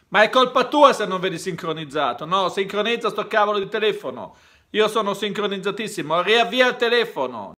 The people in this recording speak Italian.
Ma è colpa tua se non vedi sincronizzato. No, sincronizza sto cavolo di telefono. Io sono sincronizzatissimo. Riavvia il telefono.